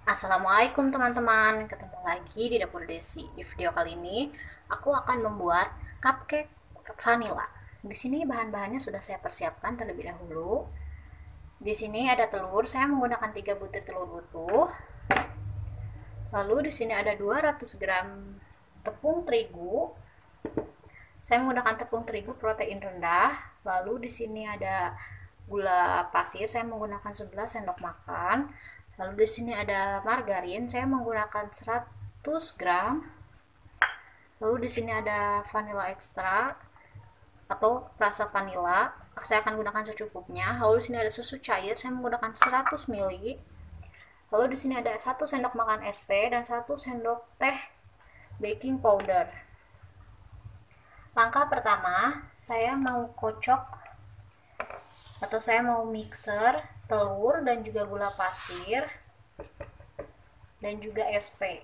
Assalamualaikum teman-teman, ketemu lagi di Dapur Desi. Di video kali ini, aku akan membuat cupcake vanilla. Di sini bahan-bahannya sudah saya persiapkan terlebih dahulu. Di sini ada telur, saya menggunakan 3 butir telur utuh. Lalu di sini ada 200 gram tepung terigu. Saya menggunakan tepung terigu protein rendah. Lalu di sini ada gula pasir, saya menggunakan 11 sendok makan. Lalu di sini ada margarin, saya menggunakan 100 gram. Lalu di sini ada vanilla extra atau rasa vanilla. Saya akan gunakan secukupnya. Lalu di sini ada susu cair, saya menggunakan 100 ml. Lalu di sini ada 1 sendok makan SP dan 1 sendok teh baking powder. Langkah pertama, saya mau kocok atau saya mau mixer telur dan juga gula pasir dan juga SP.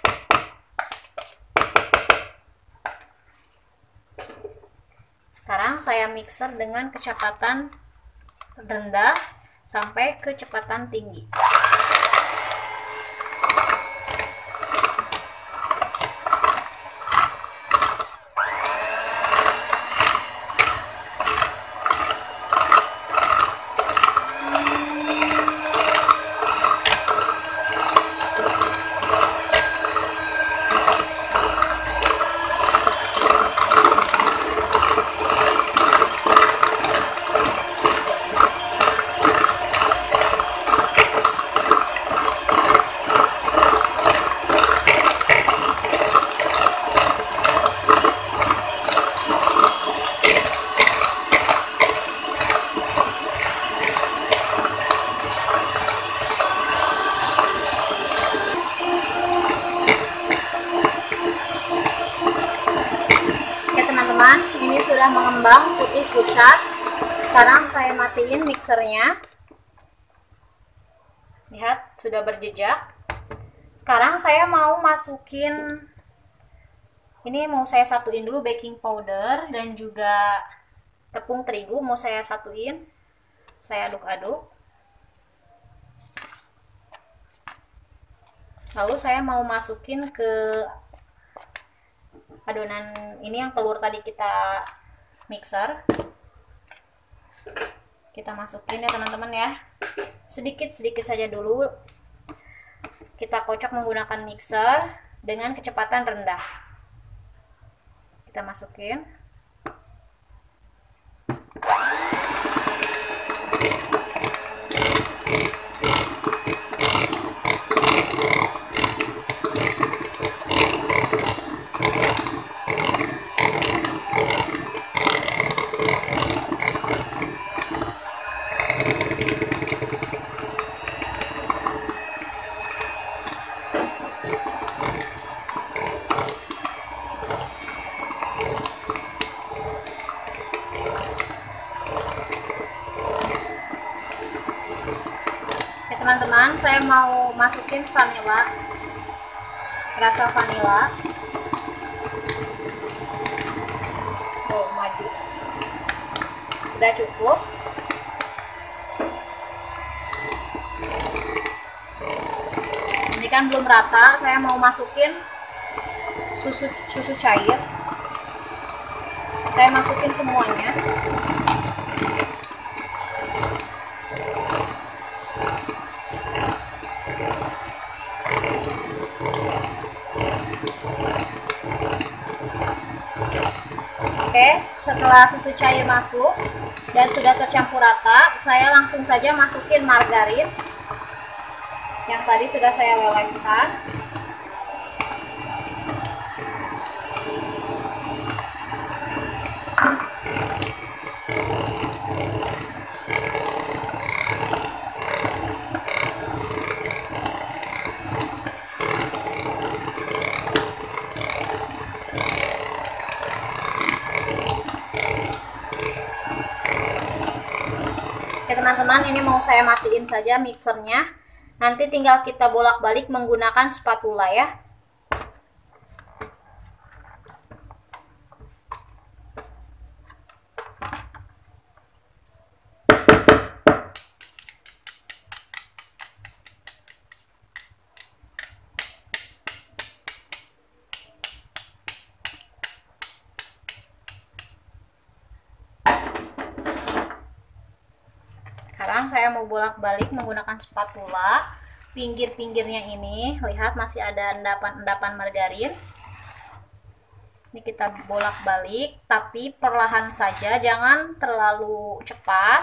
Sekarang saya mixer dengan kecepatan rendah sampai kecepatan tinggi. Oke teman-teman, ini sudah mengembang putih pucat. Sekarang saya matiin mixernya. Lihat, sudah berjejak. Sekarang saya mau masukin, ini mau saya satuin dulu baking powder dan juga tepung terigu mau saya satuin. Saya aduk-aduk. Lalu saya mau masukin ke adonan ini yang telur tadi kita mixer. Kita masukin ya teman-teman ya. Sedikit-sedikit saja dulu. Kita kocok menggunakan mixer dengan kecepatan rendah. Kita masukin. Ya teman-teman, saya mau masukin vanilla, rasa vanilla. Oh, maju. Sudah cukup. Ini kan belum rata, saya mau masukin susu cair. Saya masukin semuanya. Oke, setelah susu cair masuk dan sudah tercampur rata, saya langsung saja masukin margarin yang tadi sudah saya lelehkan. Oke teman-teman, ini mau saya matiin saja mixernya. Nanti tinggal kita bolak-balik menggunakan spatula ya. saya mau bolak-balik menggunakan spatula. Pinggir-pinggirnya ini, lihat masih ada endapan-endapan margarin. Ini kita bolak-balik, tapi perlahan saja, jangan terlalu cepat.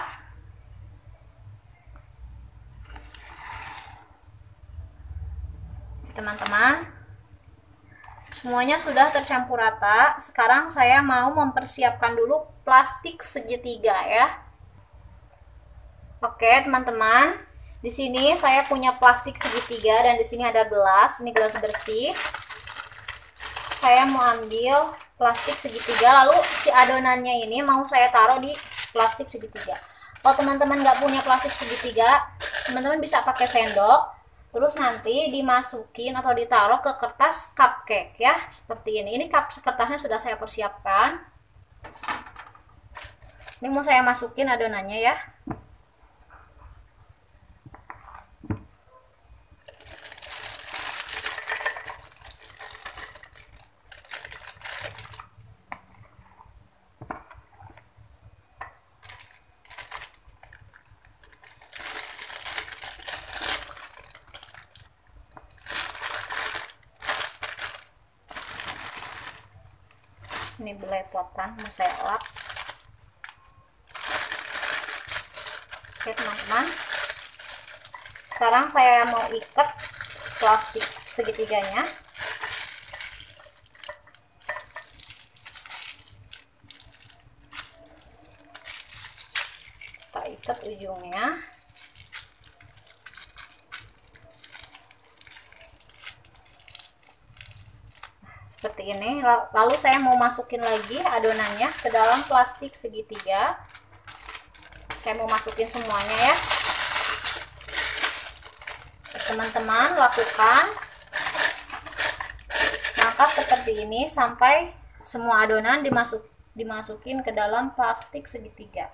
Teman-teman, semuanya sudah tercampur rata. Sekarang saya mau mempersiapkan dulu plastik segitiga ya. Oke, teman-teman. Di sini saya punya plastik segitiga dan di sini ada gelas. Ini gelas bersih. Saya mau ambil plastik segitiga, lalu si adonannya ini mau saya taruh di plastik segitiga. Kalau teman-teman nggak punya plastik segitiga, teman-teman bisa pakai sendok. Terus nanti dimasukin atau ditaruh ke kertas cupcake ya, seperti ini. Ini kertasnya sudah saya persiapkan. Ini mau saya masukin adonannya ya. Ini belepotan mau saya lap. Oke teman-teman, sekarang saya mau ikat plastik segitiganya. Kita ikat ujungnya. Seperti ini. Lalu saya mau masukin lagi adonannya ke dalam plastik segitiga. Saya mau masukin semuanya ya. Teman-teman lakukan langkah seperti ini sampai semua adonan dimasukin ke dalam plastik segitiga.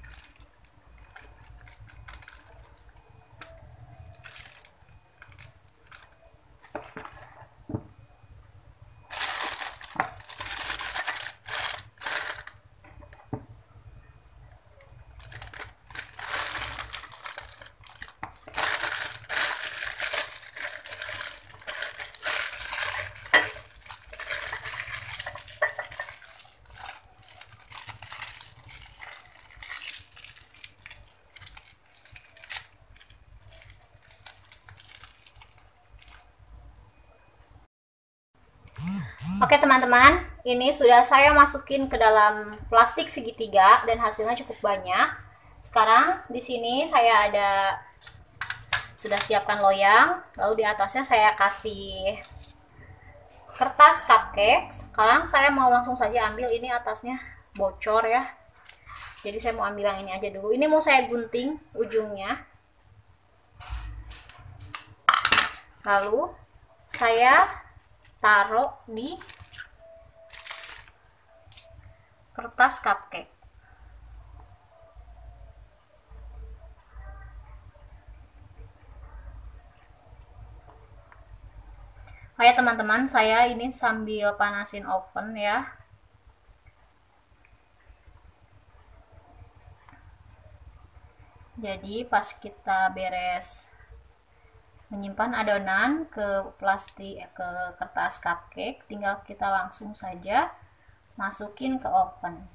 Oke teman-teman, ini sudah saya masukin ke dalam plastik segitiga dan hasilnya cukup banyak. Sekarang di sini saya sudah siapkan loyang, lalu di atasnya saya kasih kertas cupcake. Sekarang saya mau langsung saja ambil, ini atasnya bocor ya. Jadi saya mau ambil yang ini aja dulu. Ini mau saya gunting ujungnya. Lalu saya taruh di kertas cupcake. Oke teman-teman, saya ini sambil panasin oven ya. Jadi pas kita beres menyimpan adonan ke kertas cupcake, tinggal kita langsung saja masukin ke oven.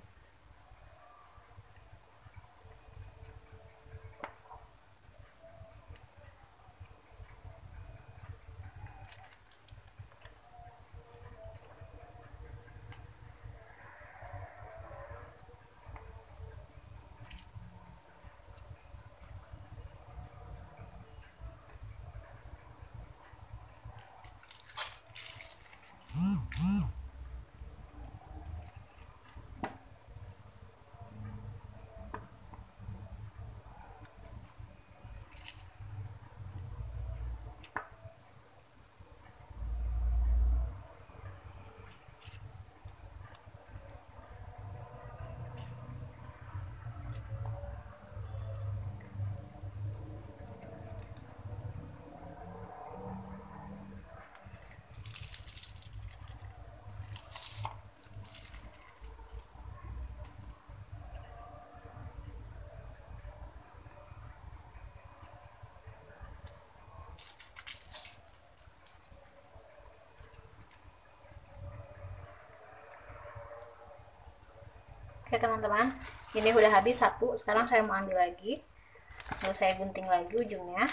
Oke teman-teman, ini udah habis satu. Sekarang saya mau ambil lagi, lalu saya gunting lagi ujungnya.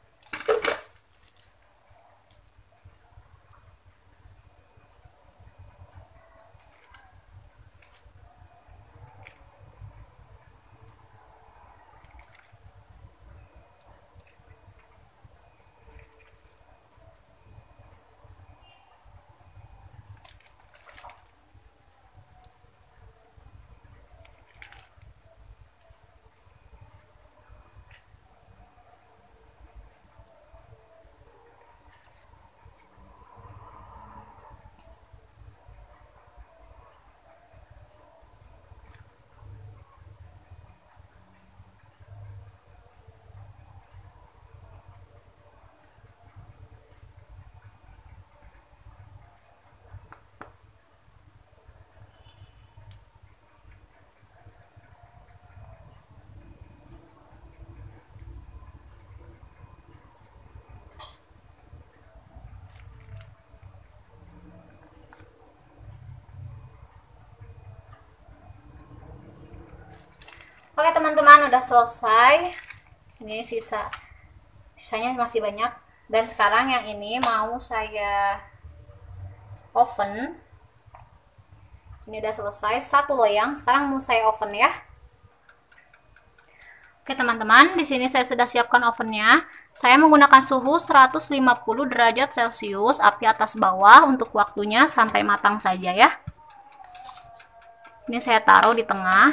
Oke teman-teman, udah selesai. Ini sisanya masih banyak. Dan sekarang yang ini mau saya oven. Ini udah selesai, satu loyang. Sekarang mau saya oven ya. Oke teman-teman, di sini saya sudah siapkan ovennya. Saya menggunakan suhu 150 derajat Celcius, api atas bawah untuk waktunya sampai matang saja ya. Ini saya taruh di tengah.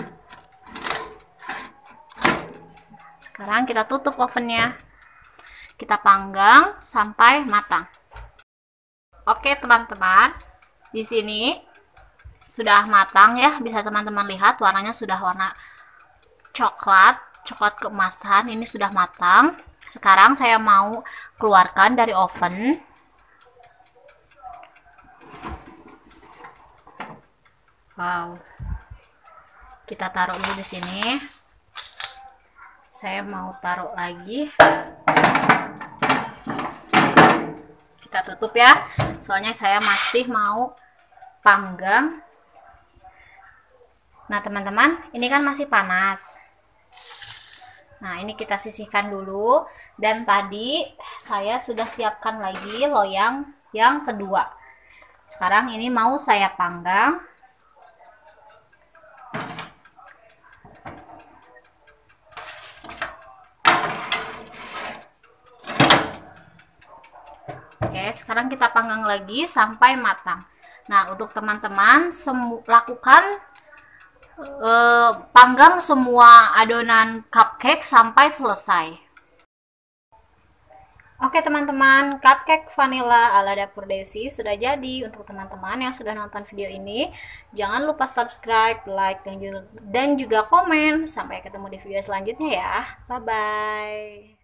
Sekarang kita tutup ovennya. Kita panggang sampai matang. Oke teman-teman, di sini sudah matang ya. Bisa teman-teman lihat warnanya sudah warna coklat keemasan. Ini sudah matang. Sekarang saya mau keluarkan dari oven. Wow. Kita taruh dulu di sini. Saya mau taruh lagi. Kita tutup ya, soalnya saya masih mau panggang. Nah teman-teman, ini kan masih panas. Nah ini kita sisihkan dulu. Dan tadi saya sudah siapkan lagi loyang yang kedua. Sekarang ini mau saya panggang. Oke, sekarang kita panggang lagi sampai matang. Nah, untuk teman-teman lakukan panggang semua adonan cupcake sampai selesai. Oke teman-teman, cupcake vanilla ala Dapur Desi sudah jadi. Untuk teman-teman yang sudah nonton video ini, jangan lupa subscribe, like, dan juga komen. Sampai ketemu di video selanjutnya ya. Bye-bye.